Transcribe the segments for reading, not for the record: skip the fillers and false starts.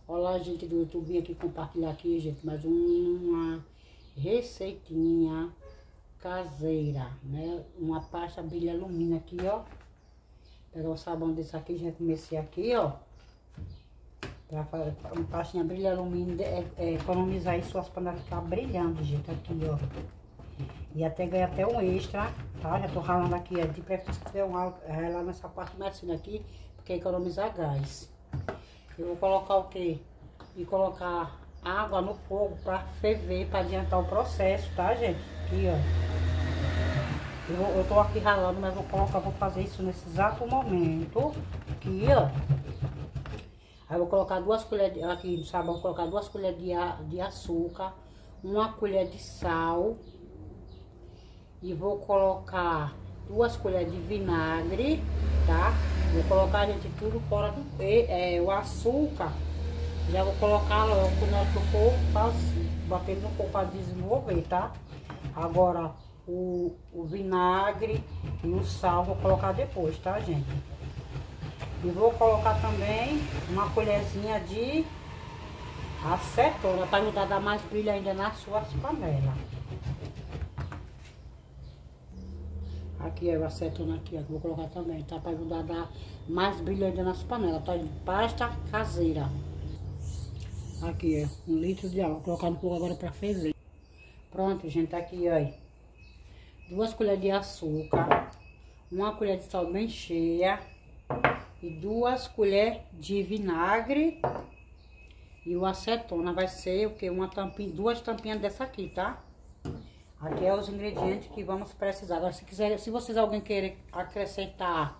Olá, gente do YouTube, vim aqui compartilhar aqui, gente, mais uma receitinha caseira, né? Uma pasta brilha alumínio aqui, ó. Pegar o sabão desse aqui, já comecei aqui, ó. Pra fazer uma pastinha brilha alumínio, economizar aí suas panelas ficar brilhando, gente, aqui, ó. E até ganhar até um extra, tá? Já tô ralando aqui, de preferência que der ralar nessa parte mais fina aqui, porque economizar gás. Eu vou colocar o quê? E colocar água no fogo pra ferver, pra adiantar o processo, tá, gente? Aqui, ó. Eu tô aqui ralando, mas vou fazer isso nesse exato momento. Aqui, ó. Aí eu vou colocar 2 colheres, aqui no sabão, vou colocar 2 colheres de açúcar, 1 colher de sal. E vou colocar 2 colheres de vinagre, tá? Vou colocar, gente, tudo fora do... o açúcar, já vou colocar logo na hora que eu for batendo no fogo para desenvolver, tá? Agora, o vinagre e o sal vou colocar depois, tá, gente? E vou colocar também uma colherzinha de acetona, para ajudar a dar mais brilho ainda nas suas panelas. Aqui é o acetona aqui, ó, que vou colocar também, tá? Pra ajudar a dar mais brilho ainda nas panelas, tá? Pasta caseira. Aqui, ó, 1 litro de água. Vou colocar no fogo agora pra ferver. Pronto, gente, tá aqui, ó. 2 colheres de açúcar, 1 colher de sal bem cheia e 2 colheres de vinagre. E o acetona vai ser o que? 2 tampinhas dessa aqui, tá? Aqui é os ingredientes que vamos precisar. Agora, se vocês alguém querer acrescentar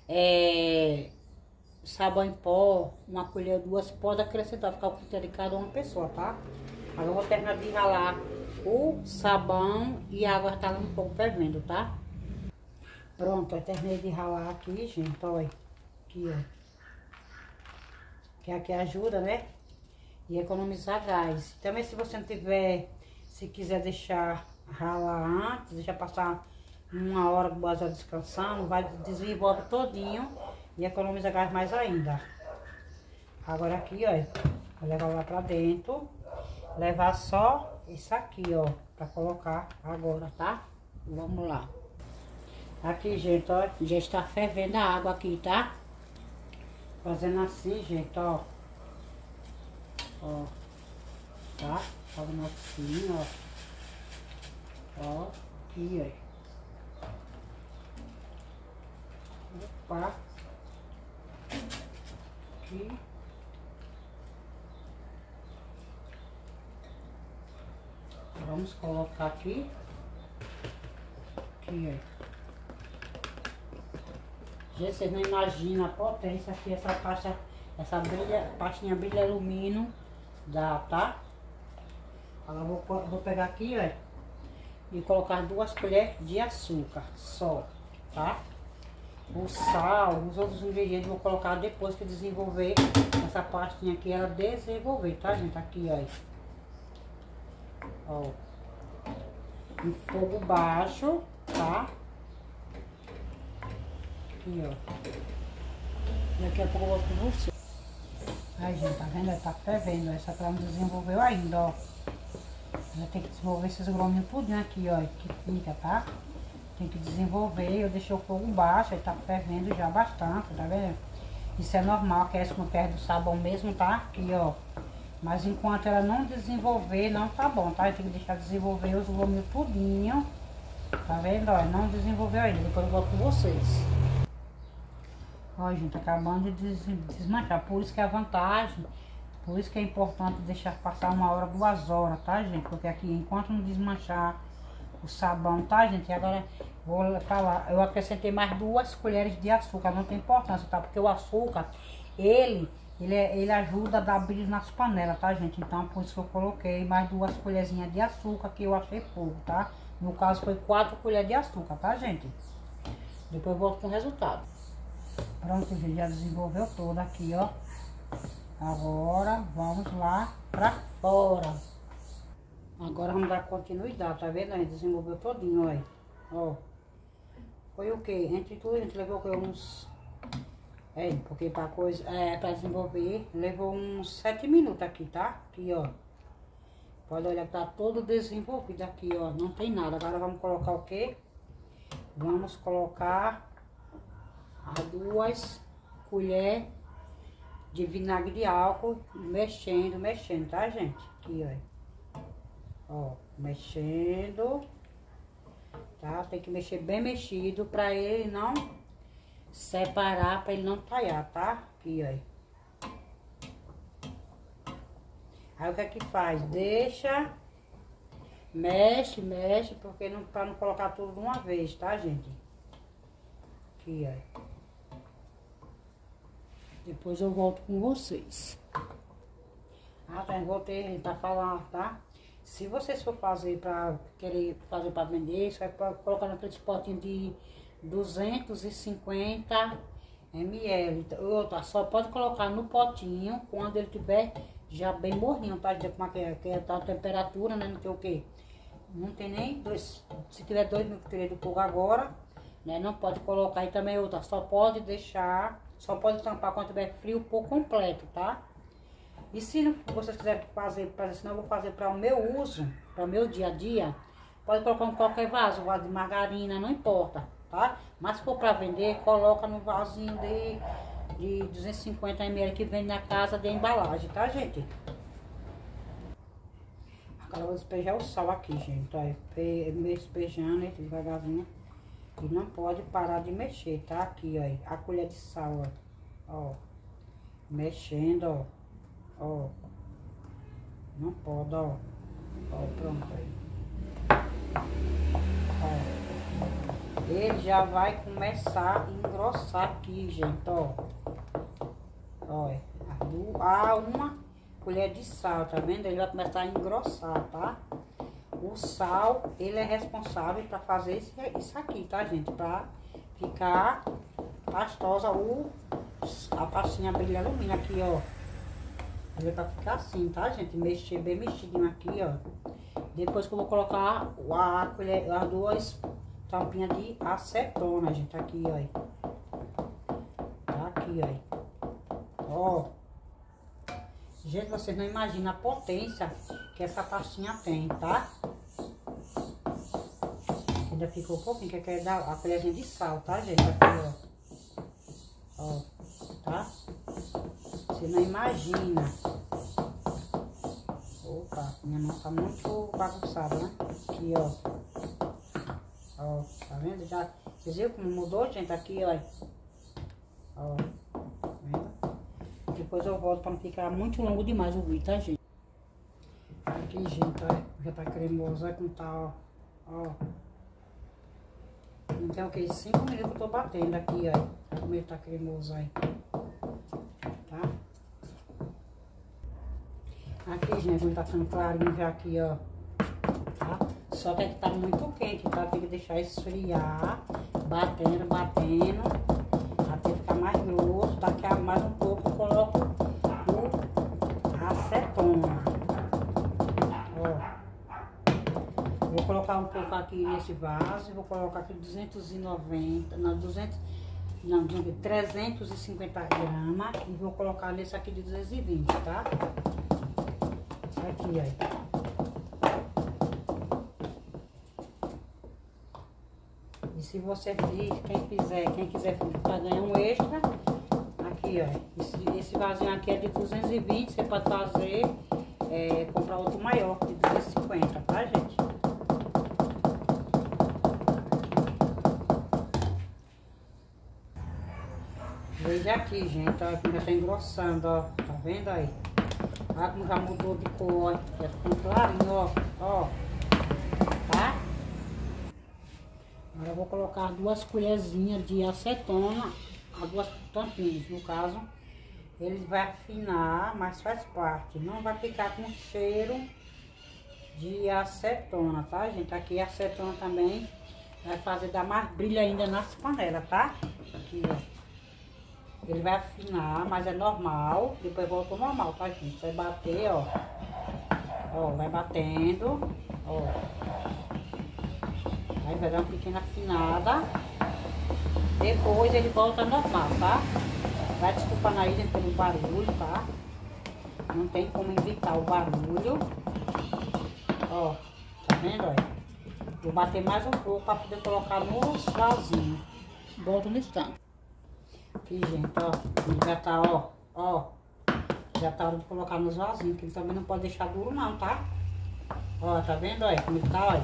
sabão em pó, 1 colher, 2, pode acrescentar, ficar o critério de cada uma pessoa, tá? Agora eu vou terminar de ralar o sabão e a água tá um pouco fervendo, tá? Pronto, eu terminei de ralar aqui, gente, olha. Aqui, ó. Que aqui ajuda, né? E economizar gás. Também se você não tiver, se quiser deixar ralar antes, deixa passar 1 hora com base descansando, vai desenvolve todinho e economiza gás mais ainda. Agora aqui, ó, vou levar lá pra dentro, levar só isso aqui, ó, pra colocar agora, tá? Vamos lá. Aqui, gente, ó, já está fervendo a água aqui, tá? Fazendo assim, gente, ó. Ó, tá? Fazendo assim, ó. Ó, aqui, ó. Opa. Aqui. Vamos colocar aqui. Aqui, ó. Gente, vocês não imaginam a potência que essa pasta, pastinha brilha alumínio dá, tá? Agora vou pegar aqui, ó. E colocar 2 colheres de açúcar só, tá? O sal, os outros ingredientes vou colocar depois que desenvolver essa pastinha aqui, ela desenvolver, tá, gente? Aqui, ó. Em fogo baixo, tá? Aqui, ó. Daqui a pouco eu volto com você. Aí, gente, tá vendo? Tá fervendo. Essa aqui ela não desenvolveu ainda, ó. Ela tem que desenvolver esses grominhos tudinho aqui, ó, que fica, tá? Tem que desenvolver, eu deixei o fogo baixo, aí tá fervendo já bastante, tá vendo? Isso é normal, aquece com perto do sabão mesmo, tá? Aqui, ó. Mas enquanto ela não desenvolver, não tá bom, tá? Tem que deixar desenvolver os grominhos tudinho, tá vendo, ó? Não desenvolveu ainda, depois eu volto com vocês. Ó, gente, acabando de desmanchar, por isso que é a vantagem. Por isso que é importante deixar passar 1 hora, 2 horas, tá, gente? Porque aqui, enquanto não desmanchar o sabão, tá, gente? E agora, vou falar, eu acrescentei mais 2 colheres de açúcar, não tem importância, tá? Porque o açúcar, ele ajuda a dar brilho nas panelas, tá, gente? Então, por isso que eu coloquei mais 2 colherzinhas de açúcar, que eu achei pouco, tá? No caso, foi 4 colheres de açúcar, tá, gente? Depois eu volto com o resultado. Pronto, gente, já desenvolveu toda aqui, ó. Agora vamos lá pra fora. Agora vamos dar continuidade, tá vendo? A gente desenvolveu todinho, ó. Ó. Foi o que? Entre tudo a gente levou uns Porque pra coisa, pra desenvolver, levou uns 7 minutos aqui, tá? Aqui, ó. Pode olhar que tá todo desenvolvido aqui, ó. Não tem nada. Agora vamos colocar o quê? Vamos colocar as 2 colheres de vinagre de álcool, mexendo, mexendo, tá, gente? Aqui, ó. Mexendo. Tá? Tem que mexer bem mexido pra ele não separar, pra ele não talhar, tá? Aqui, ó. Aí o que é que faz? Deixa, mexe, mexe, porque não, pra não colocar tudo de uma vez, tá, gente? Aqui, ó. Depois eu volto com vocês. Tá, voltei pra falar, tá? Se vocês for fazer querer fazer pra vender, você vai colocar naqueles potinhos de 250 ml. Outra, só pode colocar no potinho quando ele tiver já bem morninho, tá? Como é que é a temperatura, né? Não tem o quê? Não tem nem dois. Se tiver 2 mil que tirei do fogo agora, né? Não pode colocar. E também outra, só pode deixar, só pode tampar quando tiver frio por completo, tá? E se não, vocês quiserem fazer, senão eu vou fazer para o meu uso, para o meu dia a dia, pode colocar em qualquer vaso de margarina, não importa, tá? Mas se for para vender, coloca no vasinho de 250 ml que vem na casa de embalagem, tá, gente? Agora eu vou despejar o sal aqui, gente, ó, despejando devagarzinho. E não pode parar de mexer, tá? Aqui, ó, a colher de sal, ó, mexendo, ó. Ó, não pode, ó, pronto aí, ó, ele já vai começar a engrossar aqui, gente, ó, uma colher de sal, tá vendo? Ele vai começar a engrossar, tá? O sal, ele é responsável para fazer isso aqui, tá, gente? Pra ficar pastosa a pastinha brilha alumínio aqui, ó. Ele vai ficar assim, tá, gente? Mexer bem mexidinho aqui, ó. Depois que eu vou colocar as 2 tampinhas de acetona, gente. Aqui, ó. Tá aqui, ó. Gente, vocês não imaginam a potência que essa pastinha tem, tá? Ainda ficou um pouquinho, que quer dar a colherzinha de sal, tá, gente? Aqui, ó. Tá? Você não imagina. Opa, minha mão tá muito bagunçada, né? Aqui, ó. Ó, tá vendo? Já, vocês viram como mudou, gente? Aqui, ó. Ó, tá vendo? Depois eu volto pra não ficar muito longo demais o vídeo, tá, gente? Aqui, gente, ó. Já tá cremoso, olha como tá, ó. Então, ok, 5 minutos que eu tô batendo aqui, ó. Olha como ele tá cremoso aí. Tá? Aqui, gente, ele tá ficando clarinho já aqui, ó. Tá? Só que tá muito quente, tá? Tem que deixar esfriar, batendo, batendo, até ficar mais grosso. Daqui a mais um pouco eu coloco o acetona. Ó. Vou colocar um pouco aqui nesse vaso e vou colocar aqui 290, não, 350 gramas. E vou colocar nesse aqui de 220, tá? Aqui, ó. E se você quem quiser para ganhar um extra, aqui, ó. Esse vasinho aqui é de 220, você pode fazer, comprar outro maior, de 250, tá, gente? Veja aqui, gente, ó, como já tá engrossando, ó. Tá vendo aí? Olha como já mudou de cor, ó. Já tá ficando clarinho, ó. Tá? Agora eu vou colocar 2 colherzinhas de acetona, as 2 tampinhas, no caso. Ele vai afinar, mas faz parte. Não vai ficar com cheiro de acetona, tá, gente? Aqui a acetona também vai fazer dar mais brilho ainda nas panelas, tá? Aqui, ó. Ele vai afinar, mas é normal. Depois volta ao normal, tá, gente? Vai bater, ó. Ó, vai batendo, ó. Aí vai dar uma pequena afinada. Depois ele volta ao normal, tá? Vai desculpando aí, gente, pelo barulho, tá? Não tem como evitar o barulho. Ó, tá vendo, ó? Vou bater mais um pouco para poder colocar no vasinho. Volto no instante. Aqui, gente, ó. Já tá, ó. Já tá hora de colocar nos vasinhos, que ele também não pode deixar duro não, tá? Ó, tá vendo, ó? Como ele tá,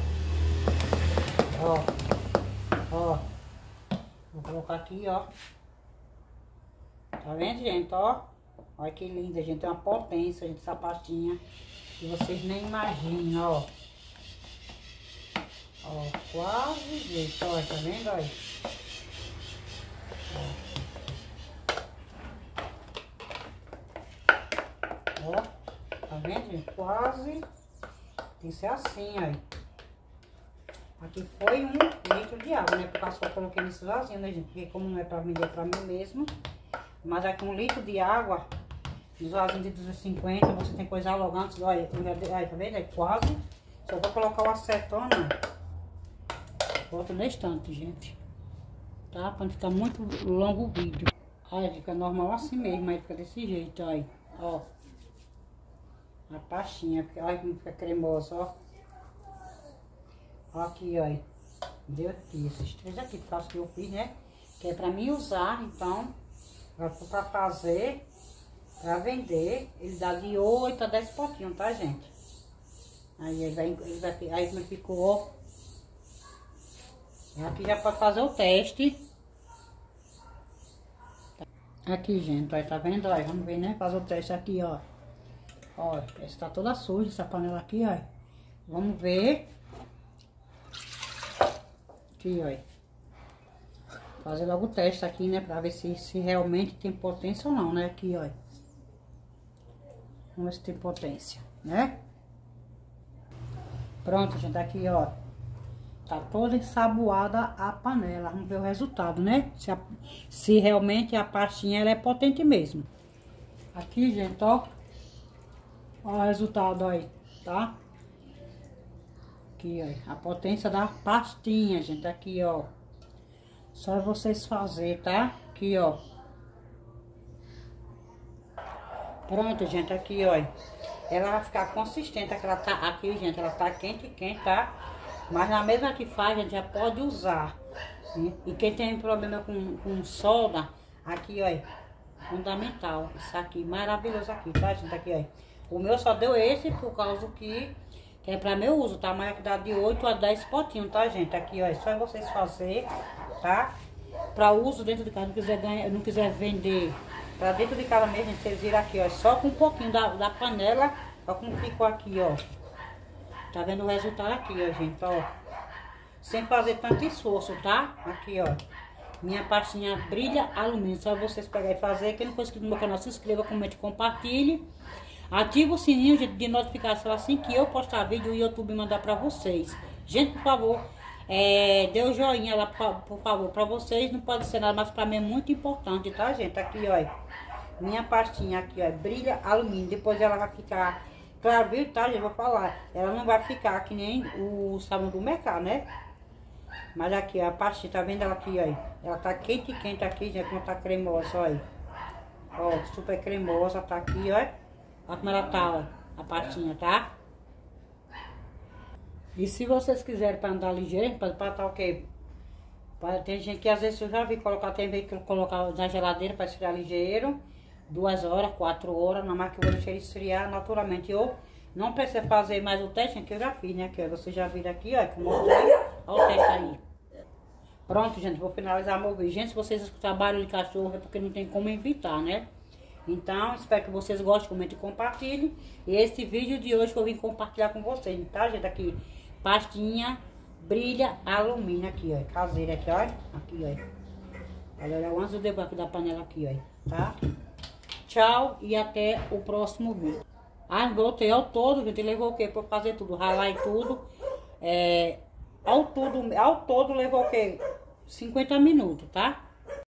ó. Vou colocar aqui, ó. Tá vendo, gente, ó? Olha que linda, gente. Tem uma potência, gente, essa pastinha. Que vocês nem imaginam, ó. Ó, quase, gente, ó, tá vendo, ó? Ó, tá vendo, gente? Quase. Tem que ser assim, ó. Aqui foi 1 litro de água, né? Porque eu só coloquei nesse vasinho, né, gente? Porque como não é pra vender pra mim mesmo. Mas aqui 1 litro de água, nos vasinhos de 250, você tem que coisar logo antes. Olha, tá vendo? É quase. Só vou colocar o acetona. Boto na estante, gente. Tá? Pra não ficar muito longo o vídeo. Olha, fica normal assim mesmo, aí fica desse jeito, olha. Ó. A pastinha, olha como fica cremosa, ó. Ó aqui, olha. Deu aqui, esses 3 aqui, por causa que eu fiz, né? Que é pra mim usar, então. Pra fazer, pra vender, ele dá de 8 a 10 potinhos, tá, gente? Aí aí como ficou. Aqui já pode fazer o teste. Aqui, gente, olha, tá vendo? Olha, vamos ver, né? Fazer o teste aqui, ó. Ó, essa tá toda suja, essa panela aqui, ó. Vamos ver. Aqui, ó. Fazer logo o teste aqui, né? Pra ver se realmente tem potência ou não, né? Aqui, ó. Vamos ver se tem potência, né? Pronto, gente, aqui, ó. Tá toda ensaboada a panela. Vamos ver o resultado, né? Se realmente a pastinha ela é potente mesmo. Aqui, gente, ó. Ó o resultado aí, tá? Aqui, ó. A potência da pastinha, gente. Aqui, ó. Só vocês fazerem, tá? Aqui, ó. Pronto, gente. Aqui, ó. Ela vai ficar consistente. Ela tá aqui, gente. Ela tá quente, tá? Mas na mesma que faz, a gente já pode usar. Né? E quem tem problema com solda, aqui, ó, fundamental. Isso aqui, maravilhoso aqui, tá, gente? Aqui, ó. O meu só deu esse por causa que é pra meu uso, tá? Mas dá de 8 a 10 potinhos, tá, gente? Aqui, ó, é só vocês fazerem, tá? Pra uso dentro de casa, não quiser vender pra dentro de casa mesmo, vocês viram aqui, ó, só com um pouquinho da panela, ó como ficou aqui, ó. Tá vendo o resultado aqui, ó, gente, ó. Sem fazer tanto esforço, tá? Aqui, ó. Minha pastinha brilha alumínio. Só vocês pegarem e fazer. Quem não for inscrito no meu canal, se inscreva, comente, compartilhe. Ativa o sininho, gente, de notificação. Assim que eu postar vídeo, o YouTube mandar pra vocês. Gente, por favor, dê o joinha lá, por favor, pra vocês. Não pode ser nada, mas pra mim é muito importante, tá, gente? Aqui, ó. Minha pastinha aqui, ó. Brilha alumínio. Depois ela vai ficar... Claro, viu, tá, gente? Vou falar. Ela não vai ficar que nem o sabão do mercado, né? Mas aqui, ó, a pastinha, tá vendo ela aqui, ó? Ela tá quente aqui, gente, como tá cremosa, ó. Ó, super cremosa, tá aqui, ó. Olha como ela tá, ó, a pastinha, tá? E se vocês quiserem pra andar ligeiro, pra estar o quê? Tem gente que às vezes eu já vi colocar, tem vez que colocar na geladeira pra esfriar ligeiro. 2 horas, 4 horas, na máquina eu vou deixar ele esfriar naturalmente. Eu não preciso fazer mais o teste, que eu já fiz, né? Aqui, ó, vocês já viram aqui, ó, que eu mostrei. Olha o teste aí. Pronto, gente, vou finalizar meu vídeo. Gente, se vocês escutarem barulho de cachorro, é porque não tem como evitar, né? Então, espero que vocês gostem, comentem e compartilhem. E esse vídeo de hoje que eu vim compartilhar com vocês, tá, gente? Aqui, pastinha brilha alumínio aqui, ó, caseira aqui, ó. Aqui, ó. Olha o antes e o depois aqui da panela aqui, ó, tá? Tchau e até o próximo vídeo. Ah, voltei ao todo, gente, levou o quê? Pra fazer tudo, ralar e tudo. Ao todo levou o quê? 50 minutos, tá?